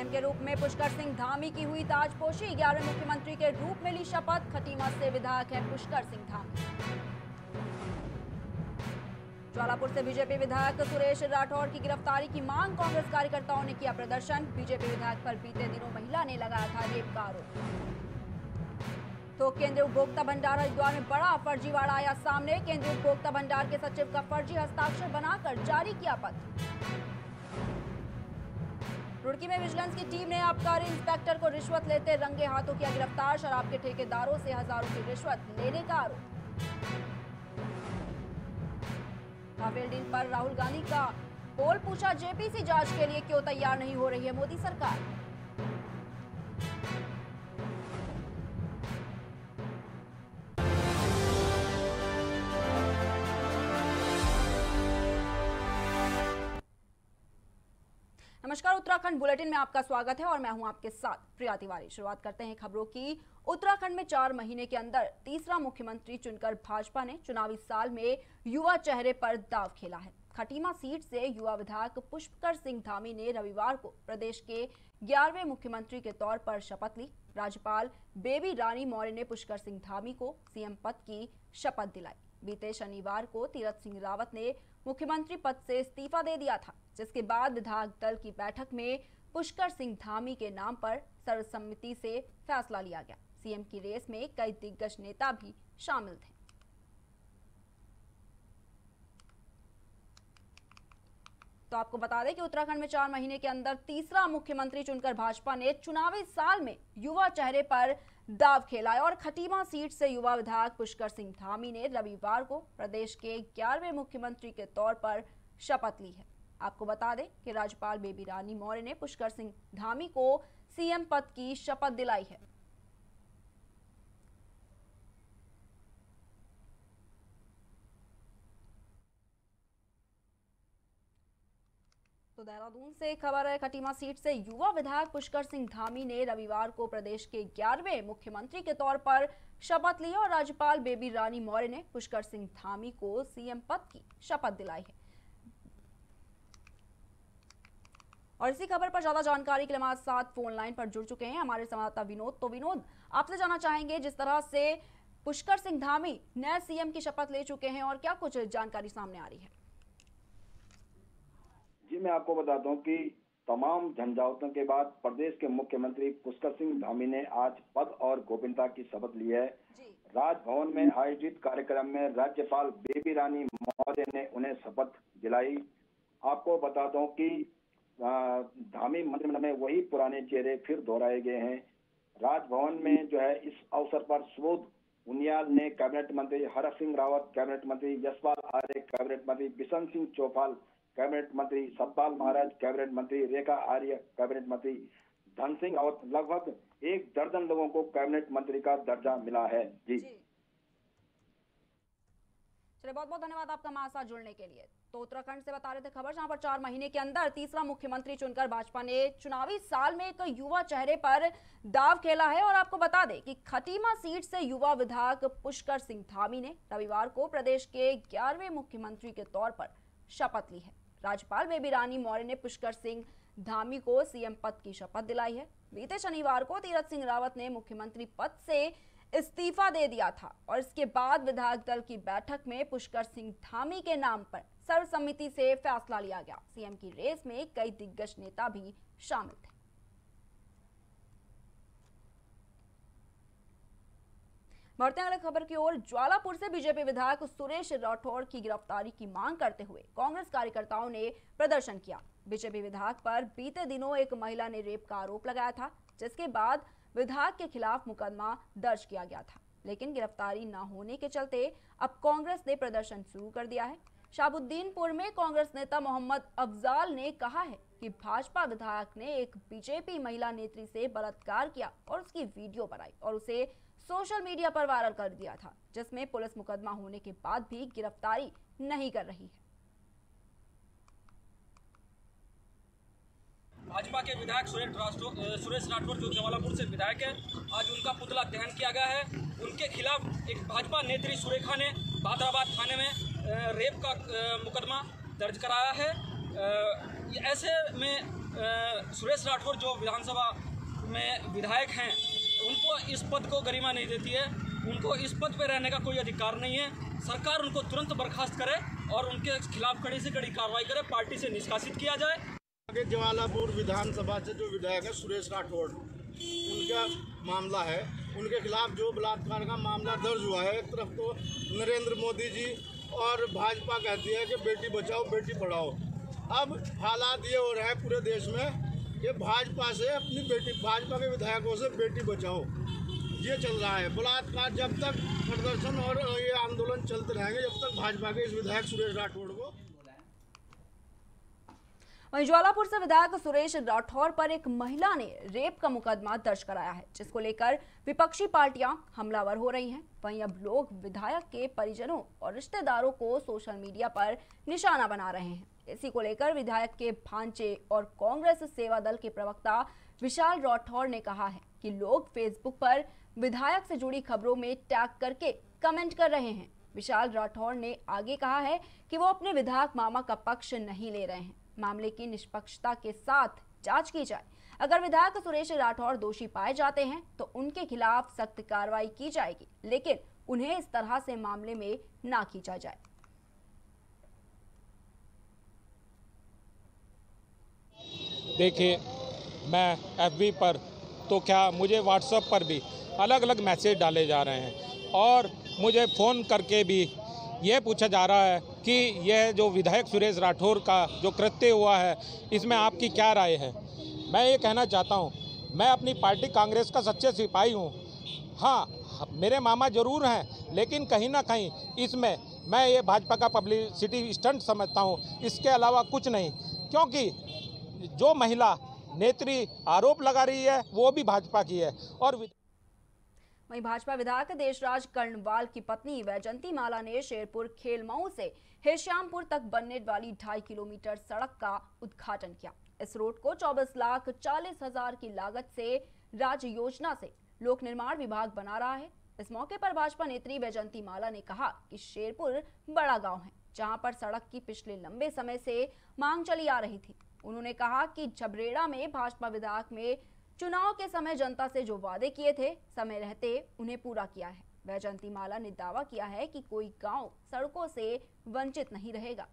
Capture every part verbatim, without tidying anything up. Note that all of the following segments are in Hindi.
सीएम के रूप में पुष्कर सिंह धामी की हुई ताजपोशी। ग्यारहवें मुख्यमंत्री के रूप में ली शपथ। खटीमा से विधायक है पुष्कर सिंह धामी। ज्वालापुर से बीजेपी विधायक सुरेश राठौर की गिरफ्तारी की मांग। कांग्रेस कार्यकर्ताओं ने किया प्रदर्शन। बीजेपी विधायक पर बीते दिनों महिला ने लगाया था रेप का आरोप। तो केंद्रीय उपभोक्ता भंडार हरिद्वार में बड़ा फर्जीवाड़ा आया सामने। केंद्रीय उपभोक्ता भंडार के सचिव का फर्जी हस्ताक्षर बनाकर जारी किया पत्र। रुड़की में विजिलेंस की टीम ने आबकारी इंस्पेक्टर को रिश्वत लेते रंगे हाथों किया गिरफ्तार। शराब के ठेकेदारों से हजारों की रिश्वत लेने का आरोप। राफेल डील पर राहुल गांधी का पोल पूछा, जेपीसी जांच के लिए क्यों तैयार नहीं हो रही है मोदी सरकार। नमस्कार, उत्तराखंड बुलेटिन में आपका स्वागत है और मैं हूं आपके साथ प्रिया तिवारी। शुरुआत करते हैं खबरों की। उत्तराखंड में चार महीने के अंदर तीसरा मुख्यमंत्री चुनकर भाजपा ने चुनावी साल में युवा चेहरे पर दांव खेला है। खटीमा सीट से युवा विधायक पुष्कर सिंह धामी ने रविवार को प्रदेश के ग्यारहवें मुख्यमंत्री के तौर पर शपथ ली। राज्यपाल बेबी रानी मौर्य ने पुष्कर सिंह धामी को सीएम पद की शपथ दिलाई। बीते शनिवार को तीरथ सिंह रावत ने मुख्यमंत्री पद से इस्तीफा दे दिया था, जिसके बाद विधायक दल की बैठक में पुष्कर सिंह धामी के नाम पर सर्वसम्मति से फैसला लिया गया। सीएम की रेस में कई दिग्गज नेता भी शामिल थे। तो आपको बता दें कि उत्तराखंड में चार महीने के अंदर तीसरा मुख्यमंत्री चुनकर भाजपा ने चुनावी साल में युवा चेहरे पर दांव खेला है और खटीमा सीट से युवा विधायक पुष्कर सिंह धामी ने रविवार को प्रदेश के ग्यारहवें मुख्यमंत्री के तौर पर शपथ ली है। आपको बता दें कि राज्यपाल बेबी रानी मौर्य ने पुष्कर सिंह धामी को सीएम पद की शपथ दिलाई है। तो देहरादून से खबर है, खटीमा सीट से युवा विधायक पुष्कर सिंह धामी ने रविवार को प्रदेश के ग्यारहवें मुख्यमंत्री के तौर पर शपथ ली और राज्यपाल बेबी रानी मौर्य ने पुष्कर सिंह धामी को सीएम पद की शपथ दिलाई है। और इसी खबर पर ज्यादा जानकारी के लिए हमारे साथ फोन लाइन पर जुड़ चुके हैं हमारे संवाददाता विनोद। तो विनोद, आपसे जानना चाहेंगे, जिस तरह से पुष्कर सिंह धामी नए सीएम की शपथ ले चुके हैं और क्या कुछ जानकारी सामने आ रही है? जी, मैं आपको बताता हूं कि तमाम झंझावातों के बाद प्रदेश के मुख्यमंत्री पुष्कर सिंह धामी ने आज पद और गोपनीयता की शपथ ली है। राजभवन में आयोजित कार्यक्रम में राज्यपाल बेबी रानी मौर्य ने उन्हें शपथ दिलाई। आपको बताता हूं कि धामी मंत्रिमंडल में वही पुराने चेहरे फिर दोहराए गए हैं। राजभवन में जो है इस अवसर पर सुबोध उनियाल ने कैबिनेट मंत्री, हरक सिंह रावत कैबिनेट मंत्री, यशपाल आर्य कैबिनेट मंत्री, बिशन सिंह चौपाल कैबिनेट मंत्री, सतपाल महाराज कैबिनेट मंत्री, रेखा आर्य कैबिनेट मंत्री, धन सिंह रावत, लगभग एक दर्जन लोगों को कैबिनेट मंत्री का दर्जा मिला है। जी, चलिए, बहुत बहुत धन्यवाद आपका हमारे साथ जुड़ने के लिए। तो उत्तराखंड से बता रहे थे खबर, जहां पर चार महीने के अंदर तीसरा मुख्यमंत्री चुनकर भाजपा ने चुनावी साल में एक युवा चेहरे पर दांव खेला है। और आपको बता दें कि खटीमा सीट से युवा विधायक पुष्कर सिंह धामी ने रविवार को प्रदेश के ग्यारहवें मुख्यमंत्री के तौर पर शपथ ली है। राज्यपाल बेबी रानी मौर्य ने पुष्कर सिंह धामी को सीएम पद की शपथ दिलाई है। बीते शनिवार को तीरथ सिंह रावत ने मुख्यमंत्री पद से इस्तीफा दे दिया था और इसके बाद विधायक दल की बैठक में पुष्कर सिंह धामी के नाम पर सर्वसम्मति से फैसला लिया गया। सीएम की रेस में कई दिग्गज नेता भी शामिल थे। बढ़ते हैं अगले खबर की ओर। ज्वालापुर से बीजेपी विधायक सुरेश राठौर की गिरफ्तारी की मांग करते हुए कांग्रेस कार्यकर्ताओं ने प्रदर्शन किया। बीजेपी विधायक पर बीते दिनों एक महिला ने रेप का आरोप लगाया था, जिसके बाद विधायक के खिलाफ मुकदमा दर्ज किया गया था, लेकिन गिरफ्तारी न होने के चलते अब कांग्रेस ने प्रदर्शन शुरू कर दिया है। शाहबुद्दीनपुर में कांग्रेस नेता मोहम्मद अफजाल ने कहा है कि भाजपा विधायक ने एक बीजेपी महिला नेत्री से बलात्कार किया और उसकी वीडियो बनाई और उसे सोशल मीडिया पर वायरल कर दिया था, जिसमें पुलिस मुकदमा होने के बाद भी गिरफ्तारी नहीं कर रही है। भाजपा के विधायक सुरेश राठौर जो ज्वालापुर से विधायक है, आज उनका पुतला दहन किया गया है। उनके खिलाफ एक भाजपा नेत्री सुरेखा ने भादराबाद थाने में रेप का मुकदमा दर्ज कराया है। ऐसे में सुरेश राठौर जो विधानसभा में विधायक हैं, उनको इस पद को गरिमा नहीं देती है। उनको इस पद पर रहने का कोई अधिकार नहीं है। सरकार उनको तुरंत बर्खास्त करे और उनके खिलाफ कड़ी से कड़ी कार्रवाई करे, पार्टी से निष्कासित किया जाए। आगे जवालापुर विधानसभा से जो विधायक है सुरेश राठौर, उनका मामला है, उनके खिलाफ जो बलात्कार का मामला दर्ज हुआ है। एक तरफ तो नरेंद्र मोदी जी और भाजपा कहती है कि बेटी बचाओ बेटी पढ़ाओ। अब हालात ये हो रहे हैं पूरे देश में कि भाजपा से अपनी बेटी, भाजपा के विधायकों से बेटी बचाओ, ये चल रहा है। बलात्कार जब तक प्रदर्शन और ये आंदोलन चलते रहेंगे, जब तक भाजपा के इस विधायक सुरेश राठौर को। वहीं ज्वालापुर से विधायक सुरेश राठौर पर एक महिला ने रेप का मुकदमा दर्ज कराया है, जिसको लेकर विपक्षी पार्टियां हमलावर हो रही हैं। वहीं अब लोग विधायक के परिजनों और रिश्तेदारों को सोशल मीडिया पर निशाना बना रहे हैं। इसी को लेकर विधायक के भांजे और कांग्रेस सेवा दल के प्रवक्ता विशाल राठौर ने कहा है कि लोग फेसबुक पर विधायक से जुड़ी खबरों में टैग करके कमेंट कर रहे हैं। विशाल राठौर ने आगे कहा है कि वो अपने विधायक मामा का पक्ष नहीं ले रहे हैं। मामले की निष्पक्षता के साथ जांच की जाए। अगर विधायक सुरेश राठौर दोषी पाए जाते हैं तो उनके खिलाफ सख्त कार्रवाई की जाएगी, लेकिन उन्हें इस तरह से मामले में ना खींचा जाए। देखिए, मैं एफबी पर तो क्या मुझे व्हाट्सएप पर भी अलग अलग मैसेज डाले जा रहे हैं और मुझे फ़ोन करके भी ये पूछा जा रहा है कि यह जो विधायक सुरेश राठौर का जो कृत्य हुआ है, इसमें आपकी क्या राय है। मैं ये कहना चाहता हूँ, मैं अपनी पार्टी कांग्रेस का सच्चे सिपाही हूँ। हाँ, मेरे मामा जरूर हैं, लेकिन कहीं ना कहीं इसमें मैं ये भाजपा का पब्लिसिटी स्टंट समझता हूँ, इसके अलावा कुछ नहीं। क्योंकि जो महिला नेत्री आरोप लगा रही है वो भी भाजपा की है। और वहीं भाजपा विधायक देशराज कर्णवाल की पत्नी वैजंती माला ने शेरपुर खेलमऊ से हेश्यामपुर तक बनने वाली ढाई किलोमीटर सड़क का उद्घाटन किया। इस रोड को चौबीस लाख चालीस हजार की लागत से राज्य योजना से लोक निर्माण विभाग बना रहा है। इस मौके पर भाजपा नेत्री वैजंती माला ने कहा कि शेरपुर बड़ा गांव है, जहां पर सड़क की पिछले लंबे समय से मांग चली आ रही थी। उन्होंने कहा कि झबरेड़ा में भाजपा विधायक में चुनाव के समय जनता से जो वादे किए थे, समय रहते उन्हें पूरा किया है। वैजंती माला ने दावा किया है कि कोई गांव सड़कों से वंचित नहीं रहेगा।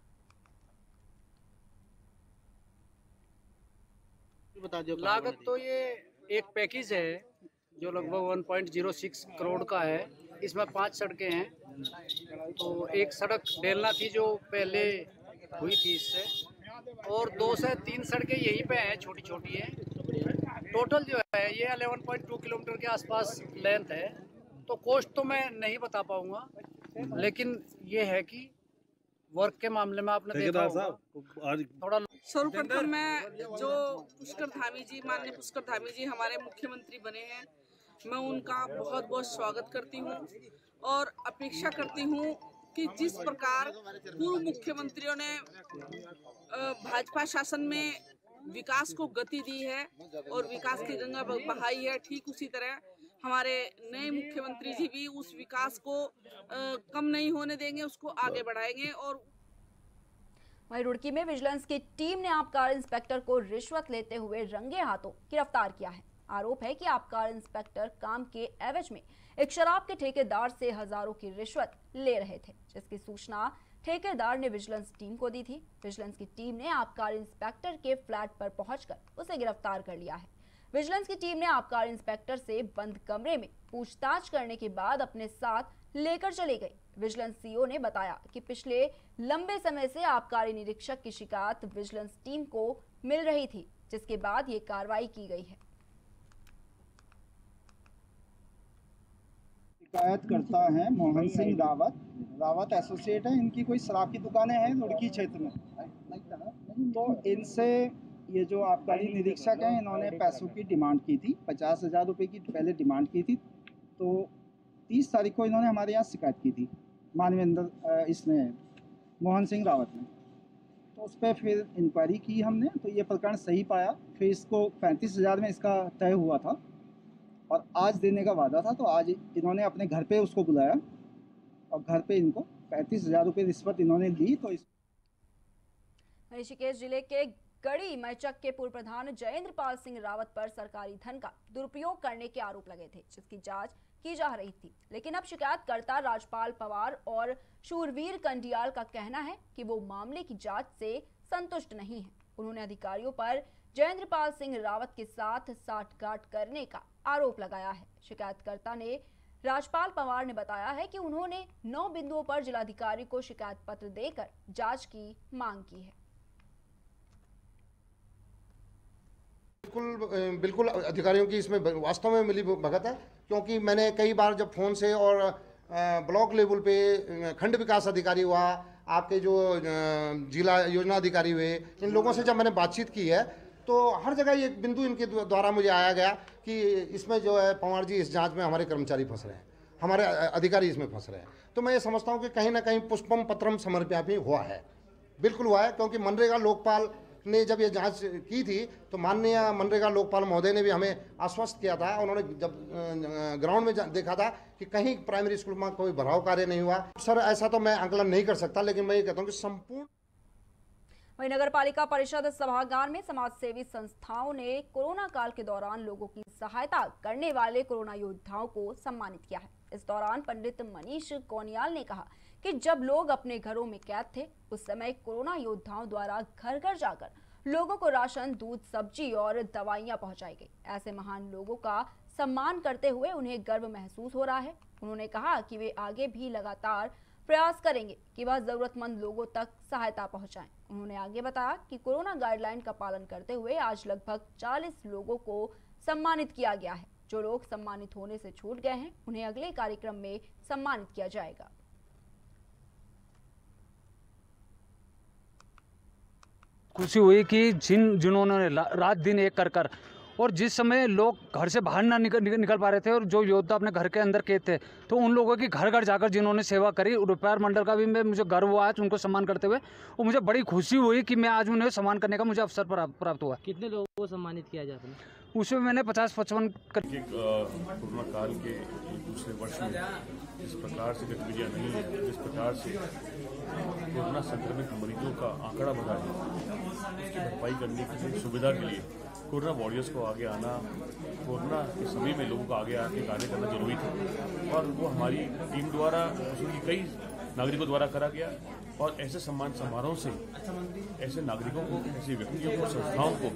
लागत तो ये एक पैकेज है जो लगभग एक पॉइंट ज़ीरो छह करोड़ का है। इसमें पांच सड़कें हैं, तो एक सड़क डेलना थी जो पहले हुई थी इससे, और दो से तीन सड़कें यहीं पे हैं, छोटी छोटी हैं। टोटल जो है ये ग्यारह पॉइंट दो किलोमीटर के आसपास लेंथ है। तो कॉस्ट तो मैं नहीं बता पाऊंगा, लेकिन ये है कि वर्क के मामले में आपने देखा होगा थोड़ा। सर्वप्रथम मैं जो पुष्कर धामी जी, माननीय पुष्कर धामी जी हमारे मुख्यमंत्री बने हैं, मैं उनका बहुत बहुत स्वागत करती हूँ और अपेक्षा करती हूँ कि जिस प्रकार पूर्व मुख्यमंत्रियों ने भाजपा शासन में विकास को गति दी है और विकास की गंगा बहाई है, ठीक उसी तरह हमारे नए मुख्यमंत्री जी भी उस विकास को आ, कम नहीं होने देंगे, उसको आगे बढ़ाएंगे। और वहीं रुड़की में विजिलेंस की टीम ने आबकारी इंस्पेक्टर को रिश्वत लेते हुए रंगे हाथों गिरफ्तार किया है। आरोप है कि आबकारी इंस्पेक्टर काम के एवज में एक शराब के ठेकेदार से हजारों की रिश्वत ले रहे थे, जिसकी सूचना ठेकेदार ने विजिलेंस टीम को दी थी। विजिलेंस की टीम ने आबकारी इंस्पेक्टर के फ्लैट पर पहुंचकर उसे गिरफ्तार कर लिया है। विजिलेंस की टीम ने आबकारी इंस्पेक्टर से बंद कमरे में पूछताछ करने के बाद अपने साथ लेकर चली गई। विजिलेंस सीओ ने बताया कि पिछले लंबे समय से आबकारी निरीक्षक की शिकायत विजिलेंस टीम को मिल रही थी, जिसके बाद ये कार्रवाई की गई है। शिकायतकर्ता हैं मोहन सिंह रावत, रावत एसोसिएट है। इनकी कोई शराब की दुकानें हैं रुड़की क्षेत्र में। तो इनसे ये जो आबकारी निरीक्षक हैं, इन्होंने पैसों की डिमांड की थी, पचास हज़ार रुपये की पहले डिमांड की थी। तो तीस तारीख को इन्होंने हमारे यहाँ शिकायत की थी, मानवेंद्र इसने मोहन सिंह रावत ने। तो उस पर फिर इंक्वायरी की हमने, तो ये प्रकरण सही पाया। फिर इसको पैंतीस हज़ार में इसका तय हुआ था और आज देने का वादा था। तो आज इन्होंने अपने घर पे उसको बुलाया और घर पे इनको पैंतीस हज़ार रुपये रिश्वत इन्होंने दी। तो इस ऋषिकेश जिले के गढ़ी मैचक के पूर्व प्रधान जयेंद्र पाल सिंह रावत पर सरकारी धन का दुरुपयोग करने के आरोप लगे थे, जिसकी जांच की जा रही थी। लेकिन अब शिकायतकर्ता राजपाल पवार और शूरवीर कंडियाल का कहना है कि वो मामले की जांच से संतुष्ट नहीं है। उन्होंने अधिकारियों पर जयेंद्र पाल सिंह रावत के साथ साठगांठ करने का आरोप लगाया है। शिकायतकर्ता ने राजपाल पवार ने बताया है कि उन्होंने नौ बिंदुओं पर जिलाधिकारी को शिकायत पत्र देकर जांच की मांग की है। बिल्कुल बिल्कुल अधिकारियों की इसमें वास्तव में मिली भगत है, क्योंकि मैंने कई बार जब फ़ोन से और ब्लॉक लेवल पे खंड विकास अधिकारी हुआ, आपके जो जिला योजना अधिकारी हुए, इन लोगों से जब मैंने बातचीत की है तो हर जगह ये बिंदु इनके द्वारा मुझे आया गया कि इसमें जो है पवार जी इस जांच में हमारे कर्मचारी फंस रहे हैं, हमारे अधिकारी इसमें फंस रहे हैं। तो मैं ये समझता हूँ कि कहीं ना कहीं पुष्पम पत्रम समर्पयापि हुआ है, बिल्कुल हुआ है, क्योंकि मनरेगा लोकपाल ने जब ये जांच की थी तो माननीय मनरेगा लोकपाल महोदय ने भी हमें आश्वस्त किया था। उन्होंने जब ग्राउंड में देखा था कि कहीं प्राइमरी स्कूल में कोई भराव कार्य नहीं हुआ। सर ऐसा तो मैं आंकलन नहीं कर सकता, लेकिन मैं ये कहता हूँ कि संपूर्ण। वहीं नगर पालिका परिषद सभागार में समाज सेवी संस्थाओं ने कोरोना काल के दौरान लोगों की सहायता करने वाले कोरोना योद्धाओं को सम्मानित किया है। इस दौरान पंडित मनीष कोनियाल ने कहा कि जब लोग अपने घरों में कैद थे उस समय कोरोना योद्धाओं द्वारा घर घर जाकर लोगों को राशन, दूध, सब्जी और दवाइयां पहुंचाई गई। ऐसे महान लोगों का सम्मान करते हुए उन्हें गर्व महसूस हो रहा है। उन्होंने कहा कि वे आगे भी लगातार प्रयास करेंगे कि वह जरूरतमंद लोगों तक सहायता पहुंचाएं। उन्होंने आगे बताया कि कोरोना गाइडलाइन का पालन करते हुए आज लगभग चालीस लोगों को सम्मानित किया गया है। जो लोग सम्मानित होने से छूट गए हैं उन्हें अगले कार्यक्रम में सम्मानित किया जाएगा। खुशी हुई कि जिन जिन्होंने रात दिन एक कर कर और जिस समय लोग घर से बाहर ना निकल निकल पा रहे थे और जो योद्धा अपने घर के अंदर कैद थे, तो उन लोगों की घर घर जाकर जिन्होंने सेवा करी, रुपयार मंडल का भी मैं मुझे गर्व हुआ आज उनको सम्मान करते हुए, और मुझे बड़ी खुशी हुई कि मैं आज उन्हें सम्मान करने का मुझे अवसर प्राप्त हुआ। कितने लोगों को सम्मानित किया जाता है? उसमें मैंने पचास पचपन कर... कोरोना काल के दूसरे वर्ष में जिस प्रकार से गतिविधियाँ नहीं है, जिस प्रकार से कोरोना संक्रमित मरीजों का आंकड़ा बढ़ा है, उसकी भरपाई करने की सुविधा के लिए कोरोना वॉरियर्स को आगे आना, कोरोना के समय में लोगों को आगे आके कार्य करना जरूरी था, और वो हमारी टीम द्वारा, उसकी कई नागरिकों द्वारा करा गया। और ऐसे सम्मान समारोह से ऐसे नागरिकों को, ऐसे व्यक्तियों को, संस्थाओं को।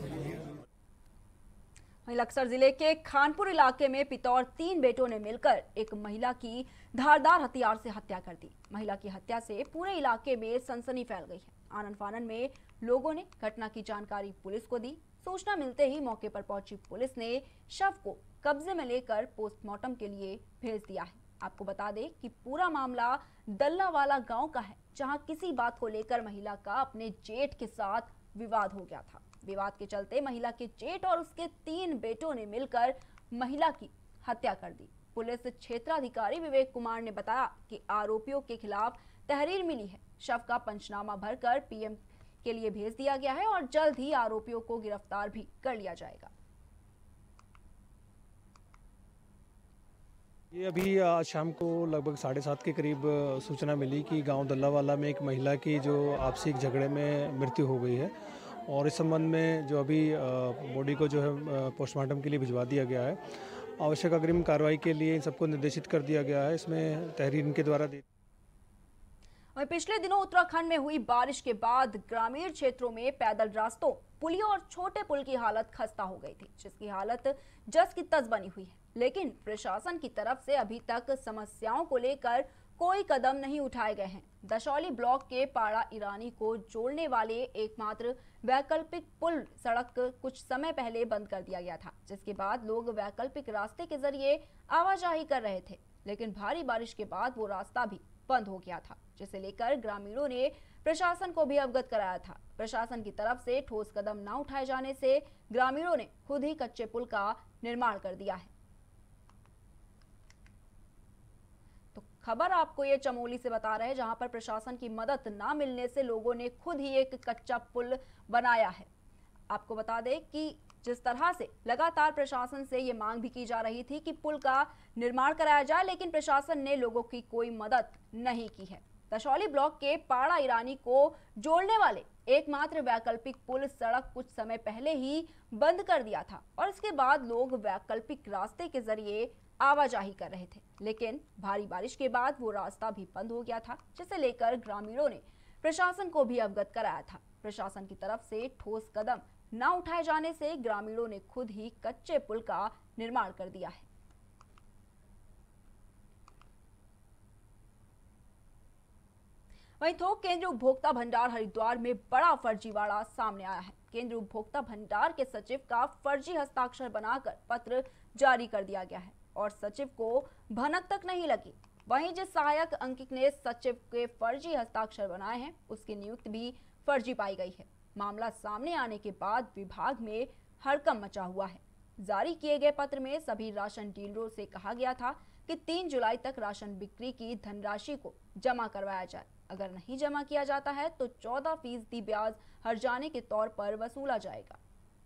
वहीं लक्सर जिले के खानपुर इलाके में पितौर तीन बेटों ने मिलकर एक महिला की धारदार हथियार से हत्या कर दी। महिला की हत्या से पूरे इलाके में सनसनी फैल गई है। आनन फानन में लोगों ने घटना की जानकारी पुलिस को दी। सूचना मिलते ही मौके पर पहुंची पुलिस ने शव को कब्जे में लेकर पोस्टमार्टम के लिए भेज दिया है। आपको बता दें कि पूरा मामला दल्लावाला गांव का है, जहां किसी बात को लेकर महिला का अपने जेठ के साथ विवाद हो गया था। विवाद के चलते महिला के जेठ और उसके तीन बेटों ने मिलकर महिला की हत्या कर दी। पुलिस क्षेत्राधिकारी विवेक कुमार ने बताया कि आरोपियों के खिलाफ तहरीर मिली है। शव का पंचनामा भरकर पीएम के लिए भेज दिया गया है और जल्द ही आरोपियों को गिरफ्तार भी कर लिया जाएगा। ये अभी आज शाम को लगभग साढ़े सात के करीब सूचना मिली कि गांव दल्लावाला में एक महिला की जो आपसी झगड़े में मृत्यु हो गई है, और इस संबंध में जो अभी बॉडी को जो है पोस्टमार्टम के लिए भिजवा दिया गया है। आवश्यक अग्रिम कार्रवाई के लिए इन सबको निर्देशित कर दिया गया है। इसमें तहरीर इनके द्वारा दी। वहीं पिछले दिनों उत्तराखंड में हुई बारिश के बाद ग्रामीण क्षेत्रों में पैदल रास्तों, पुलियों और छोटे पुल की हालत खस्ता हो गई थी, जिसकी हालत जस की तस बनी हुई है। लेकिन प्रशासन की तरफ से अभी तक समस्याओं को लेकर कोई कदम नहीं उठाए गए हैं। दशौली ब्लॉक के पाड़ा ईरानी को जोड़ने वाले एकमात्र वैकल्पिक पुल सड़क कुछ समय पहले बंद कर दिया गया था, जिसके बाद लोग वैकल्पिक रास्ते के जरिए आवाजाही कर रहे थे। लेकिन भारी बारिश के बाद वो रास्ता भी बंद हो गया था, जिसे लेकर ग्रामीणों ने प्रशासन को भी अवगत कराया था। प्रशासन की तरफ से ठोस कदम न उठाए जाने से ग्रामीणों ने खुद ही कच्चे पुल का निर्माण कर दिया है। तो खबर आपको ये चमोली से बता रहे हैं, जहां पर प्रशासन की मदद न मिलने से लोगों ने खुद ही एक कच्चा पुल बनाया है। आपको बता दें कि जिस तरह से लगातार प्रशासन से ये मांग भी की जा रही थी कि पुल का निर्माण कराया जाए, लेकिन प्रशासन ने लोगों की कोई मदद नहीं की है। दशौली ब्लॉक के पाड़ा ईरानी को जोड़ने वाले एकमात्र वैकल्पिक पुल सड़क कुछ समय पहले ही बंद कर दिया था और इसके बाद लोग वैकल्पिक रास्ते के जरिए आवाजाही कर रहे थे, लेकिन भारी बारिश के बाद वो रास्ता भी बंद हो गया था, जिसे लेकर ग्रामीणों ने प्रशासन को भी अवगत कराया था। प्रशासन की तरफ से ठोस कदम न उठाए जाने से ग्रामीणों ने खुद ही कच्चे पुल का निर्माण कर दिया है। वहीं थोक केंद्रीय उपभोक्ता भंडार हरिद्वार में बड़ा फर्जीवाड़ा सामने आया है। केंद्रीय उपभोक्ता भंडार के सचिव का फर्जी हस्ताक्षर बनाकर पत्र जारी कर दिया गया है और सचिव को भनक तक नहीं लगी। वहीं जिस सहायक अंकित ने सचिव के फर्जी हस्ताक्षर बनाए हैं, उसकी नियुक्ति भी फर्जी पाई गई है। मामला सामने आने के बाद विभाग में हड़कंप मचा हुआ है। जारी किए गए पत्र में सभी राशन डीलरों से कहा गया था कि तीन जुलाई तक राशन बिक्री की धनराशि को जमा करवाया जाए। अगर नहीं जमा किया जाता है तो चौदह फीसदी ब्याज हर्जाने के तौर पर वसूला जाएगा।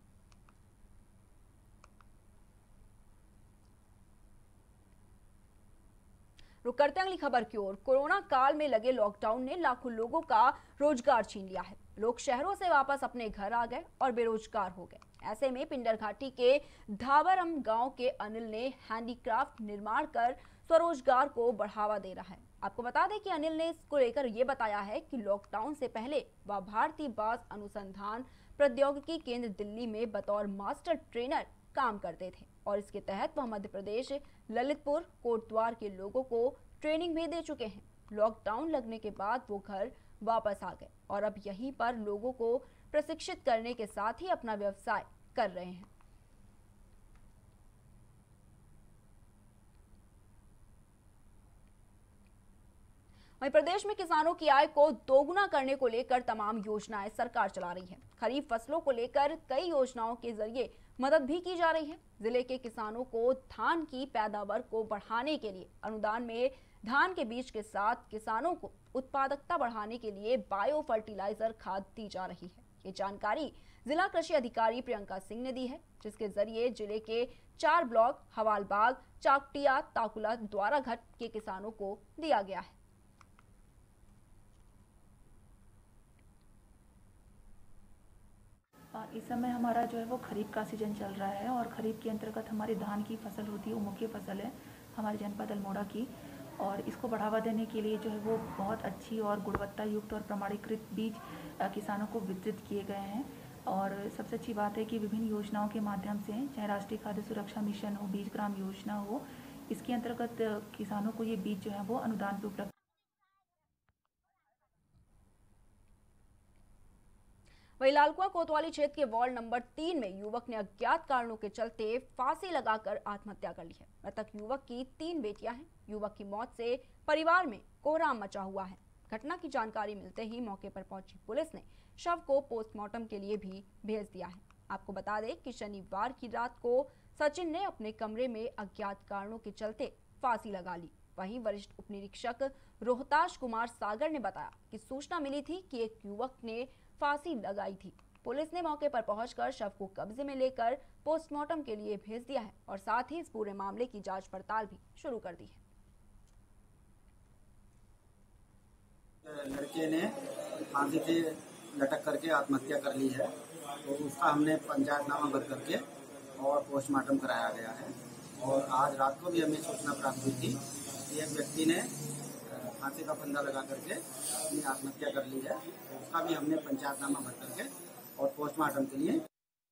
रुक करते हैं अगली खबर की ओर। कोरोना काल में लगे लॉकडाउन ने लाखों लोगों का रोजगार छीन लिया है। लोग शहरों से वापस अपने घर आ गए और बेरोजगार हो गए। ऐसे में पिंडर घाटी के धावरम गांव के अनिल ने हैंडीक्राफ्ट निर्माण कर स्वरोजगार को बढ़ावा दे रहा है। आपको बता दें कि अनिल ने इसको लेकर ये बताया है कि लॉकडाउन से पहले वह भारतीय बांस अनुसंधान प्रौद्योगिकी केंद्र दिल्ली में बतौर मास्टर ट्रेनर काम करते थे और इसके तहत वह मध्य प्रदेश ललितपुर कोटद्वार के लोगों को ट्रेनिंग भी दे चुके हैं। लॉकडाउन लगने के बाद वो घर वापस आ गए और अब यहीं पर लोगों को प्रशिक्षित करने के साथ ही अपना व्यवसाय कर रहे हैं। वहीं प्रदेश में किसानों की आय को दोगुना करने को लेकर तमाम योजनाएं सरकार चला रही है। खरीफ फसलों को लेकर कई योजनाओं के जरिए मदद भी की जा रही है। जिले के किसानों को धान की पैदावार को बढ़ाने के लिए अनुदान में धान के बीज के साथ किसानों को उत्पादकता बढ़ाने के लिए बायो फर्टिलाइजर खाद दी जा रही है। ये जानकारी जिला कृषि अधिकारी प्रियंका सिंह ने दी है, जिसके जरिए जिले के चार ब्लॉक हवालबाग, चाकटिया, ताकुला, द्वाराघाट के किसानों को दिया गया है। इस समय हमारा जो है वो खरीफ का सीजन चल रहा है और खरीफ के अंतर्गत हमारी धान की फसल होती है, वो मुख्य फसल है हमारे जनपद अल्मोड़ा की, और इसको बढ़ावा देने के लिए जो है वो बहुत अच्छी और गुणवत्ता युक्त और प्रमाणीकृत बीज किसानों को वितरित किए गए हैं। और सबसे अच्छी बात है कि विभिन्न योजनाओं के माध्यम से, चाहे राष्ट्रीय खाद्य सुरक्षा मिशन हो, बीज ग्राम योजना हो, इसके अंतर्गत किसानों को ये बीज जो है वो अनुदान पर उपलब्ध। वहीं लालकुआं कोतवाली क्षेत्र के वार्ड नंबर तीन में युवक ने अज्ञात कारणों के चलते फांसी लगाकर आत्महत्या कर ली है। मृतक युवक की तीन बेटियां हैं। युवक की मौत से परिवार में कोहराम मचा हुआ है। घटना की जानकारी मिलते ही मौके पर पहुंची पुलिस ने शव को पोस्टमार्टम के लिए भी भेज दिया है। आपको बता दें कि शनिवार की रात को सचिन ने अपने कमरे में अज्ञात कारणों के चलते फांसी लगा ली। वहीं वरिष्ठ उप निरीक्षक रोहताश कुमार सागर ने बताया कि सूचना मिली थी कि एक युवक ने फांसी लगाई थी। पुलिस ने मौके पर पहुंचकर शव को कब्जे में लेकर पोस्टमार्टम के लिए भेज दिया है और साथ ही इस पूरे मामले की जांच पड़ताल भी शुरू कर दी है। लड़के ने फांसी से लटक करके आत्महत्या कर ली है, तो उसका हमने पंचायतनामा भर करके और पोस्टमार्टम कराया गया है। और आज रात को भी हमें सूचना प्राप्त हुई थी कि एक व्यक्ति ने फांसी का फंदा लगा करके अपनी आत्महत्या कर ली है। उसका भी हमने पंचायतनामा भर करके और पोस्टमार्टम के लिए।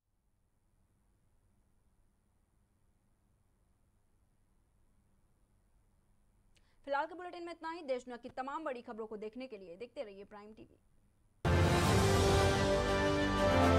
फिलहाल के बुलेटिन में इतना ही। देश दुनिया की तमाम बड़ी खबरों को देखने के लिए देखते रहिए प्राइम टीवी।